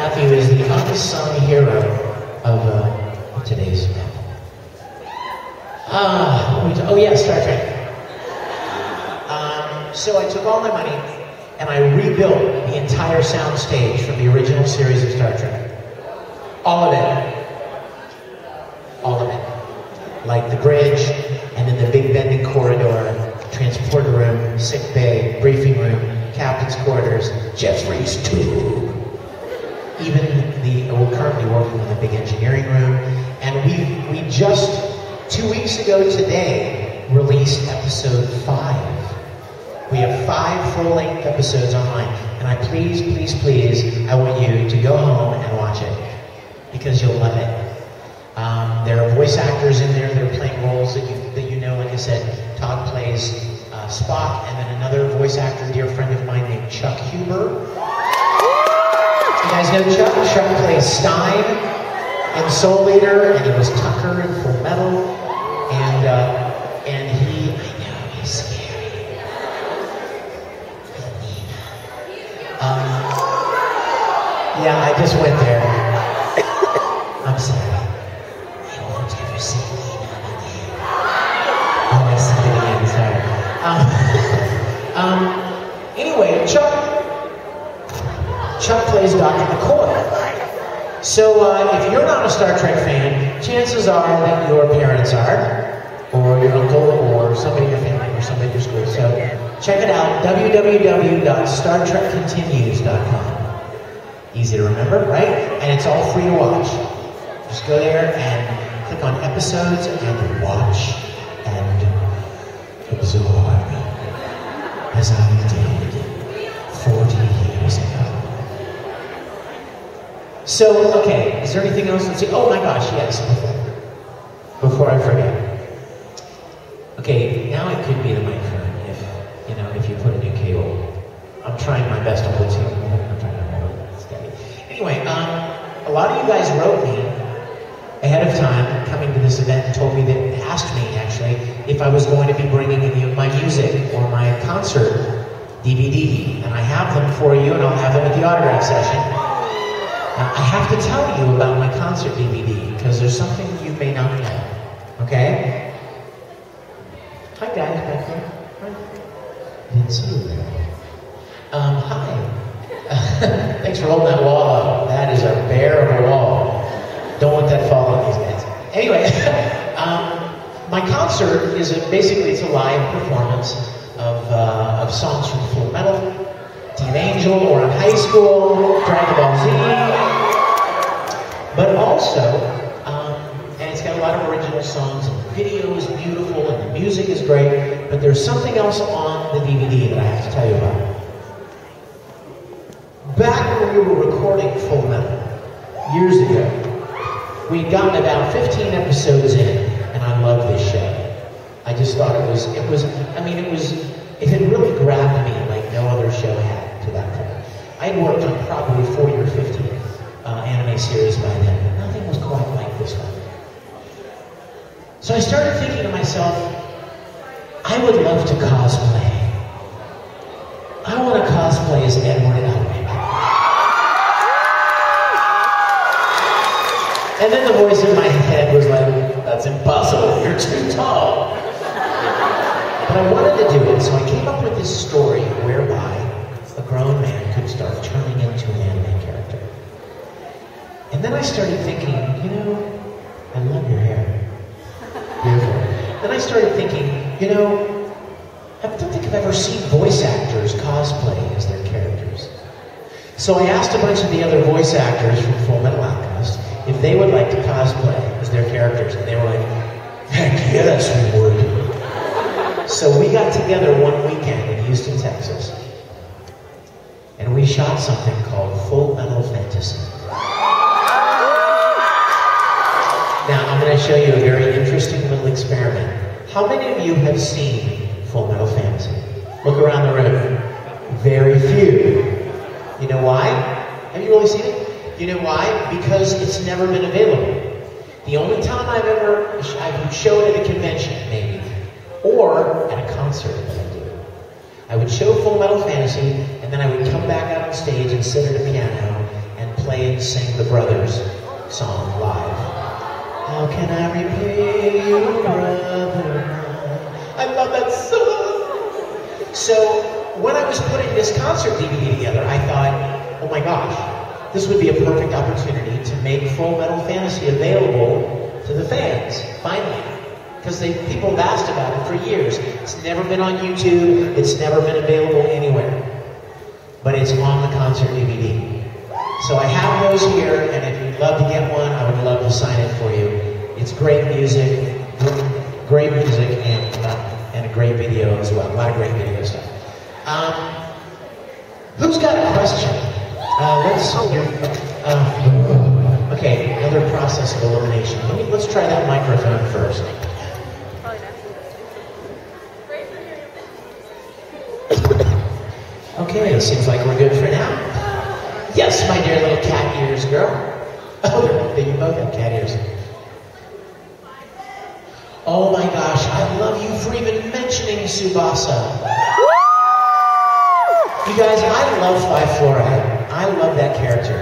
Matthew is the unsung hero of today's event. Oh yeah, Star Trek. So I took all my money and I rebuilt the entire sound stage from the original series of Star Trek. All of it. All of it. Like the bridge, and then the big bending corridor, transporter room, sick bay, briefing room, captain's quarters, Jeffrey's tube. We're currently working on the big engineering room, and we just 2 weeks ago today released episode 5. We have 5 full-length episodes online, and I please I want you to go home and watch it because you'll love it. There are voice actors in there that are playing roles that you know. Like I said, Todd plays Spock, and then another voice actor, dear friend of mine named Chuck Huber. You guys know Chuck? Chuck plays Stein in Soul Eater, and he was Tucker in Full Metal, and I know he's scary. Yeah, I just went there. I'm sorry. I won't ever see Nina again. Oh, I said it again, sorry. Anyway, Chuck plays Dr. McCoy. So if you're not a Star Trek fan, chances are that your parents are, or your uncle, or somebody in your family, or somebody in your school. So check it out, www.StarTrekContinues.com. Easy to remember, right? And it's all free to watch. Just go there and click on episodes and watch and absorb as I did 40 years ago. So, okay, is there anything else? Let's see. Oh my gosh, yes. Before I forget. Okay, now it could be the microphone if you put a new cable. I'm trying my best to hold it. I'm trying to hold it steady. Anyway, a lot of you guys wrote me ahead of time coming to this event and asked me actually if I was going to be bringing any of my music or my concert DVD, and I have them for you, and I'll have them at the autograph session. I have to tell you about my concert DVD because there's something you may not know. Okay? Hi guys back there. Hi. Didn't see you there. Hi. Thanks for holding that wall up. That is a bear of a wall. Don't want that falling these days. Anyway, my concert is it's a live performance of songs from Full Metal, Teen Angel, or in high school, Dragon Ball Z. But also, and it's got a lot of original songs, and the video is beautiful, and the music is great, but there's something else on the DVD that I have to tell you about. Back when we were recording Full Metal, years ago, we'd gotten about 15 episodes in, and I loved this show. I just thought it had really grabbed me like no other show had to that point. I had worked on probably 40 or 50 anime series by then, but nothing was quite like this one. So I started thinking to myself, I would love to cosplay. I want to cosplay as Edward Elric. And then the voice in my head was like, that's impossible, you're too tall. But I wanted to do it, so I came up with this story whereby a grown man could start turning into an anime character. And then I started thinking, I love your hair. Beautiful. Then I started thinking, I don't think I've ever seen voice actors cosplay as their characters. So I asked a bunch of the other voice actors from Full Metal Alchemist if they would like to cosplay as their characters, and they were like, heck yes, we would. So we got together one weekend in Houston, Texas, and we shot something called Full Metal Fantasy. Now, I'm going to show you a very interesting little experiment. How many of you have seen Full Metal Fantasy? Look around the room. Very few. You know why? Have you really seen it? You know why? Because it's never been available. The only time I would show it at a convention, maybe, or at a concert that I do. I would show Full Metal Fantasy, and then I would come back out on stage and sit at a piano and play play and sing the Brothers song live. How can I repay you, brother? I love that song. So when I was putting this concert DVD together, I thought, oh my gosh, this would be a perfect opportunity to make Full Metal Fantasy available to the fans, finally. Because people have asked about it for years. It's never been on YouTube, it's never been available anywhere. But it's on the concert DVD. So I have those here, and if you'd love to get one, I would love to sign it for you. It's great music, and a great video as well. A lot of great video stuff. Who's got a question? Okay, another process of elimination. Let's try that microphone first. Okay, seems like we're good for now. Yes, my dear little cat ears girl. Oh, you both have cat ears. Oh my gosh, I love you for even mentioning Tsubasa. You guys, I love Five Fluoride. I love that character.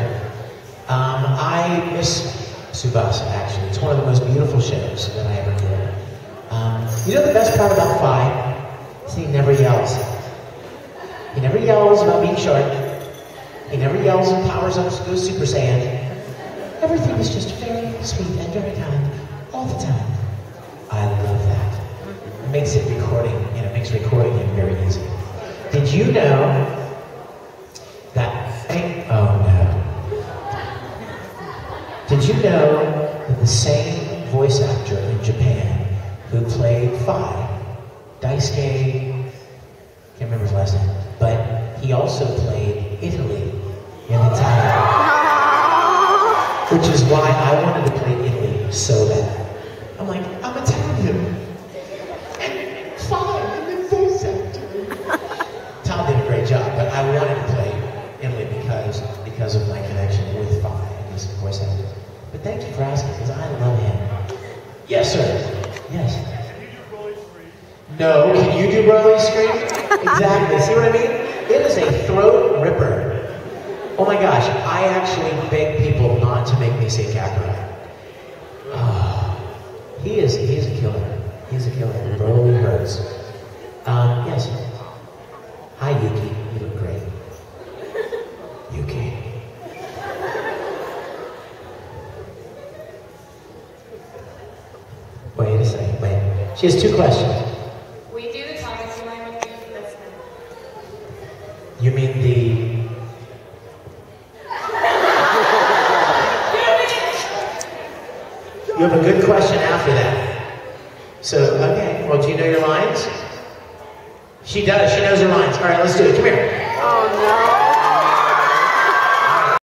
I miss Tsubasa, actually. It's one of the most beautiful shows that I ever did. You know the best part about Five? Is he never yells. He never yells about being short. He never yells and powers up to go Super Saiyan. Everything is just very sweet and very kind all the time. I love that. It makes recording very easy. Did you know that? Oh no. Did you know that the same voice actor in Japan who played Five, Daisuke, can't remember his last name, but he also played Italy in Italian, which is why I wanted to play Italy so bad. I'm like, I'm Italian, and Five, and then voice actor. Tom did a great job, but I wanted to play Italy because of my connection with Five and his voice actor. But thank you for asking, because I love him. Yes, sir. Yes. No, can you do Broly Scream? Exactly. See what I mean? It is a throat ripper. Oh my gosh, I actually beg people not to make me say Kakarot. Oh, he's a killer. He's a killer. Broly hurts. Yes. Hi, Yuki. You look great. Yuki. Wait a second. Wait. She has two questions. You mean the... You have a good question after that. So, okay, well, do you know your lines? She does, she knows her lines. All right, let's do it, come here. Oh no.